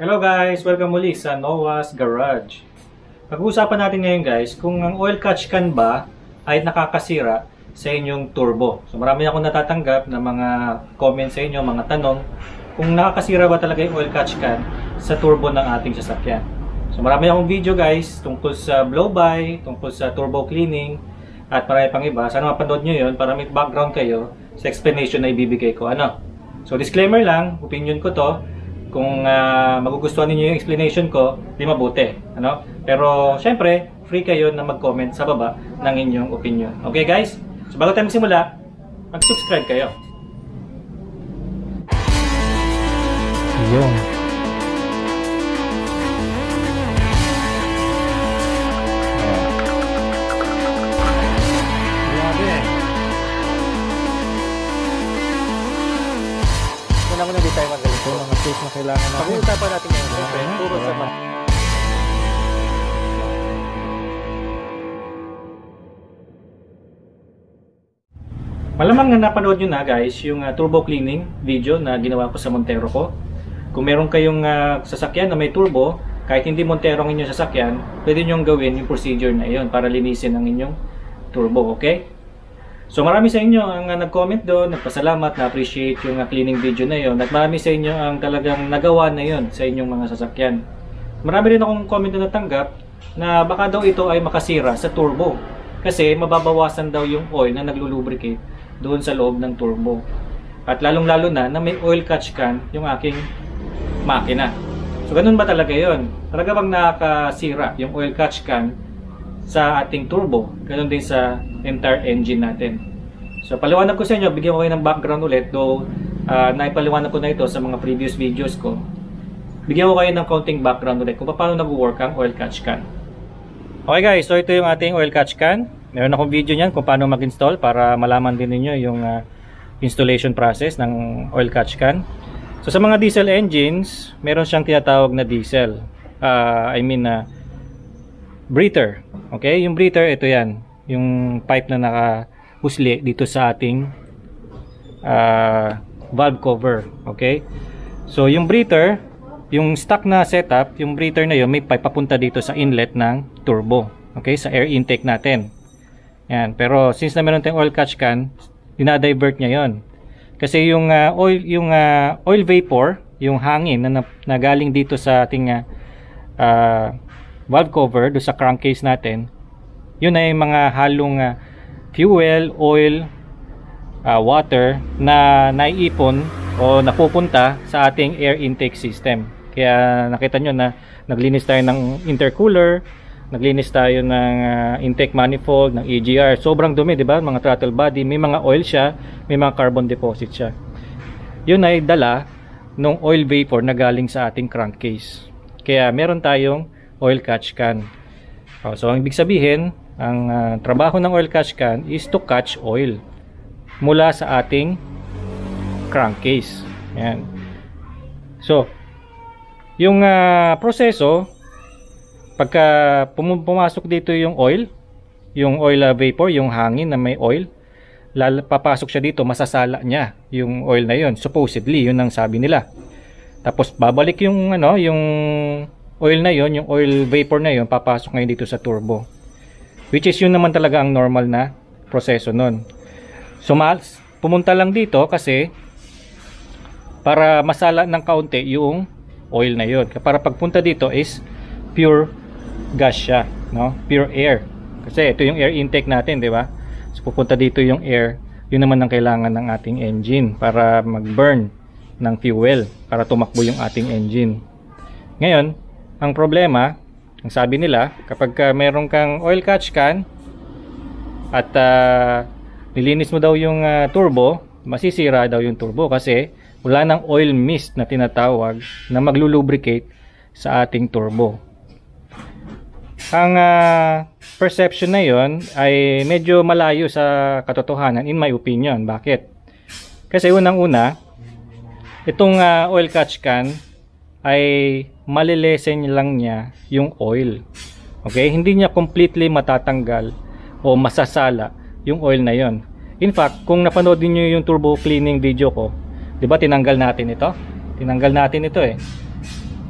Hello guys! Welcome muli sa Noah's Garage. Pag-uusapan natin ngayon guys kung ang oil catch can ba ay nakakasira sa inyong turbo. So marami akong natatanggap na mga comments sa inyo, mga tanong kung nakakasira ba talaga yung oil catch can sa turbo ng ating sasakyan. So marami akong video guys tungkol sa Blowby, tungkol sa turbo cleaning at marami pang iba. Sana mapanood nyo yun para may background kayo sa explanation na ibibigay ko. So disclaimer lang, opinion ko to. Kung magugustuhan niyo yung explanation ko, di mabuti. Pero syempre, free kayo na mag-comment sa baba ng inyong opinion. Okay guys? So bago tayo magsimula, mag-subscribe kayo. Iyong. Muna di tayo magaling. Ito mga tips na kailangan natin. Pag-uusapan natin ngayon, siyempre, turo sa mga. Malamang na napanood nyo na guys yung turbo cleaning video na ginawa ko sa Montero ko. Kung meron kayong sasakyan na may turbo, kahit hindi Montero ang inyong sasakyan, pwede nyo gawin yung procedure na yun para linisin ang inyong turbo, okay? So marami sa inyo ang nag-comment doon, nagpasalamat, na-appreciate yung cleaning video na yon. At marami sa inyo ang talagang nagawa na yon sa inyong mga sasakyan. Marami rin akong comment na natanggap na baka daw ito ay makasira sa turbo. Kasi mababawasan daw yung oil na naglulubricate doon sa loob ng turbo. At lalong-lalo na may oil catch can yung aking makina. So ganun ba talaga yon? Talaga bang nakakasira yung oil catch can sa ating turbo? Ganun din sa entire engine natin. So paliwanag ko sa inyo, bigyan ko kayo ng background ulit, though naipaliwanag ko na ito sa mga previous videos ko. Bigyan ko kayo ng counting background ulit kung paano nag-work ang oil catch can. Okay guys, so ito yung ating oil catch can. Meron akong video niyan kung paano mag-install para malaman din niyo yung installation process ng oil catch can. So sa mga diesel engines, meron siyang tinatawag na diesel. Breather. Okay, yung breather, ito yan. Yung pipe na nakahusli dito sa ating valve cover. Okay, so yung breather, yung stock na setup, yung breather na yun, may pipe papunta dito sa inlet ng turbo. Okay, sa air intake natin. Yan, pero since na meron tayong oil catch can, dinadivert niya yon. Kasi yung oil vapor, yung hangin na galing dito sa ating valve cover do sa crankcase natin, yun ay mga halong fuel, oil, water na naiipon o napupunta sa ating air intake system. Kaya nakita nyo na naglinis tayo ng intercooler, naglinis tayo ng intake manifold, ng EGR. Sobrang dumi, di ba? Mga throttle body, may mga oil siya, may mga carbon deposit siya. Yun ay dala ng oil vapor na galing sa ating crankcase. Kaya meron tayong oil catch can. So ang ibig sabihin, ang trabaho ng oil catch can is to catch oil mula sa ating crankcase. Yan. So yung proseso, pagka pumasok dito yung oil vapor, yung hangin na may oil, papasok siya dito, masasala niya yung oil na yun. Supposedly, yun ang sabi nila. Tapos babalik yung yung oil na yon, yung oil vapor na yon, papasok ngayon dito sa turbo. Which is yun naman talaga ang normal na proseso nun. So pumunta lang dito kasi para masala ng kaunti yung oil na yon. Para pagpunta dito is pure gas siya, no? Pure air. Kasi ito yung air intake natin, di ba? So pupunta dito yung air. Yun naman ang kailangan ng ating engine para mag-burn ng fuel, para tumakbo yung ating engine. Ngayon, ang problema, ang sabi nila, kapag meron kang oil catch can at nilinis mo daw yung turbo, masisira daw yung turbo kasi wala nang oil mist na tinatawag na maglulubricate sa ating turbo. Ang perception na yon ay medyo malayo sa katotohanan in my opinion. Bakit? Kasi unang-una, itong oil catch can ay malilesen lang niya yung oil. Okay? Hindi niya completely matatanggal o masasala yung oil na yon. In fact, kung napanood niyo yung turbo cleaning video ko, 'di ba tinanggal natin ito? Tinanggal natin ito eh.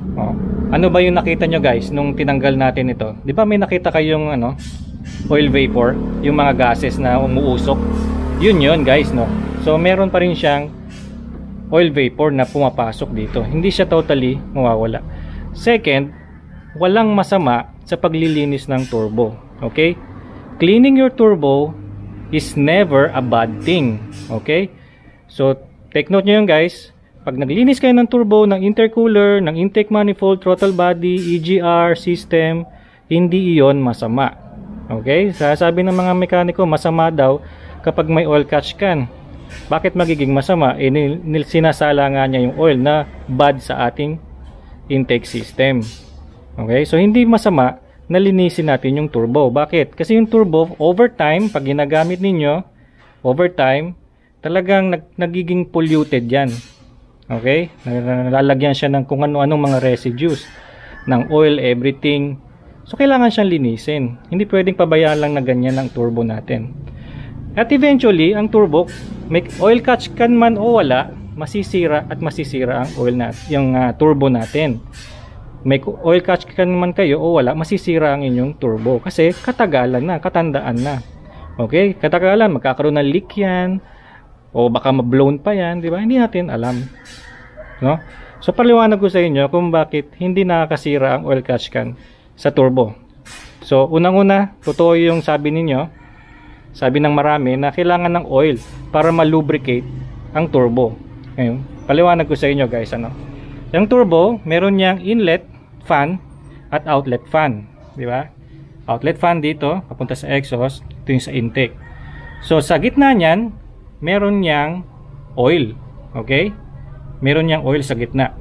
Oh. Ano ba yung nakita nyo guys nung tinanggal natin ito? Di ba may nakita kayong ano, oil vapor, yung mga gases na umuusok? Yun guys, no? So meron pa rin siyang oil vapor na pumapasok dito. Hindi siya totally mawawala. Second, walang masama sa paglilinis ng turbo. Okay? Cleaning your turbo is never a bad thing. Okay? So take note nyo yun guys. Pag naglinis kayo ng turbo, ng intercooler, ng intake manifold, throttle body, EGR, system, hindi iyon masama. Okay? Sasabi ng mga mekaniko, masama daw kapag may oil catch can. Bakit magiging masama? Sinasala nga niya yung oil na bad sa ating intake system. Okay? So, hindi masama na linisin natin yung turbo. Bakit? Kasi yung turbo, over time, pag ginagamit ninyo, over time, talagang nagiging polluted yan. Okay? Nalalagyan siya ng kung ano-anong mga residues ng oil, everything. So, kailangan siyang linisin. Hindi pwedeng pabayaan lang na ganyan ang turbo natin. At eventually, ang turbo, may oil catch can man o wala, masisira at masisira ang oil yung turbo natin. May oil catch can man kayo o wala, masisira ang inyong turbo. Kasi katagalan na, katandaan na. Okay? Katagalan, magkakaroon ng leak yan. O baka ma-blown pa yan, di ba? Hindi natin alam. No? So, paliwanag ko sa inyo kung bakit hindi nakakasira ang oil catch can sa turbo. So, unang-una, totoo yung sabi ninyo, sabi ng marami, na kailangan ng oil para ma-lubricate ang turbo. Ngayon, paliwanag ko sa inyo guys, ano? Yung turbo, meron niyang inlet fan at outlet fan. Di ba? Outlet fan dito, papunta sa exhaust, ito yung sa intake. So, sa gitna niyan, meron niyang oil. Okay? Meron niyang oil sa gitna.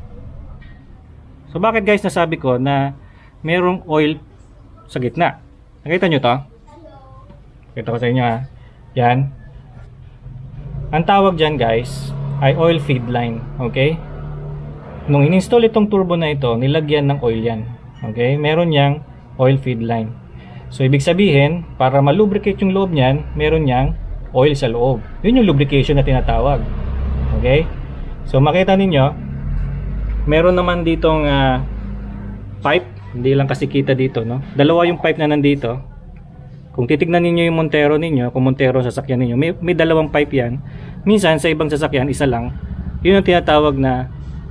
So bakit guys nasabi ko na merong oil sa gitna? Nakita nyo to? Kita ko sa inyo ha. Yan. Ang tawag dyan guys ay oil feed line. Okay? Nung in-install itong turbo na ito, nilagyan ng oil yan. Okay? Meron niyang oil feed line. So ibig sabihin, para malubricate yung loob niyan, meron niyang oil sa loob. Yun yung lubrication na tinatawag. Okay? So makita ninyo, meron naman ditong pipe. Hindi lang kasi kita dito, no? Dalawa yung pipe na nandito. Kung titignan ninyo yung montero ninyo, kung montero sasakyan ninyo, may dalawang pipe yan. Minsan sa ibang sasakyan, isa lang. Yun yung tinatawag na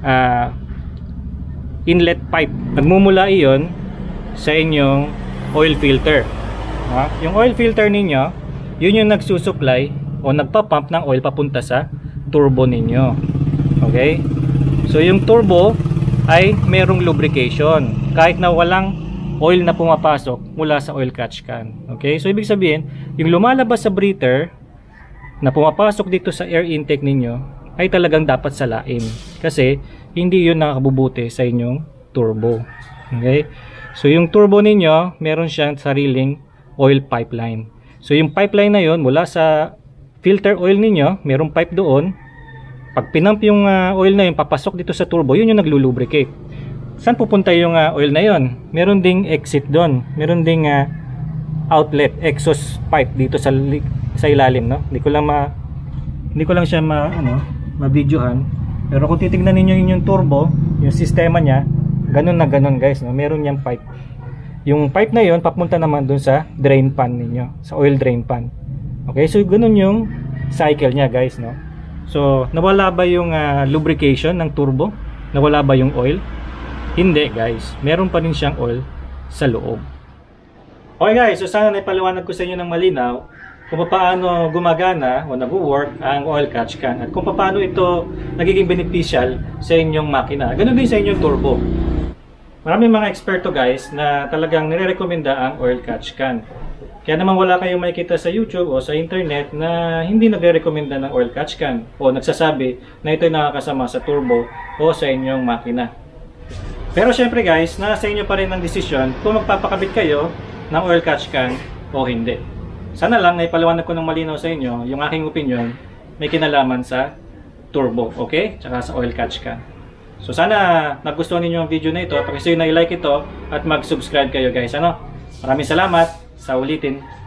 inlet pipe. Nagmumula iyon sa inyong oil filter. Yung oil filter ninyo, yun yung nagsusupply o nagpapump ng oil papunta sa turbo ninyo. Okay? So yung turbo ay merong lubrication kahit na walang oil na pumapasok mula sa oil catch can. Okay? So ibig sabihin, yung lumalabas sa breather na pumapasok dito sa air intake ninyo ay talagang dapat salain. Kasi hindi yun nakakabubuti sa inyong turbo. Okay? So yung turbo ninyo, meron siyang sariling oil pipeline. So yung pipeline na yon mula sa filter oil ninyo, merong pipe doon. Pag pinump yung oil na yun, papasok dito sa turbo, yun yung naglulubricate. Saan pupunta yung oil na yon? Meron ding exit doon. Meron ding outlet, exhaust pipe dito sa ilalim, no? Hindi ko lang siya ma-videohan. Pero kung titingnan niyo yung turbo, yung sistema niya, ganun na ganun guys, no? Meron niyang pipe. Yung pipe na yon papunta naman dun sa drain pan ninyo, sa oil drain pan. Okay, so ganun yung cycle niya guys, no? So nawala ba yung lubrication ng turbo? Nawala ba yung oil? Hindi guys, meron pa rin siyang oil sa loob. Okay guys, so sana naipaliwanag ko sa inyo ng malinaw kung paano gumagana o nag-work ang oil catch can at kung paano ito nagiging beneficial sa inyong makina. Ganun din sa inyong turbo. Maraming mga eksperto guys na talagang nire-recommenda ang oil catch can. Kaya naman wala kayong makikita sa YouTube o sa internet na hindi nagre-recommenda ng oil catch can o nagsasabi na ito'y nakakasama sa turbo o sa inyong makina. Pero syempre guys, nasa inyo pa rin ang desisyon kung magpapakabit kayo ng oil catch can o hindi. Sana lang naipaliwanag ko ng malinaw sa inyo yung aking opinion may kinalaman sa turbo, okay? Tsaka sa oil catch can. So sana nagustuhan niyo ang video na ito. Pakisuyo na i-like ito at mag-subscribe kayo guys. Maraming salamat. Sa ulitin.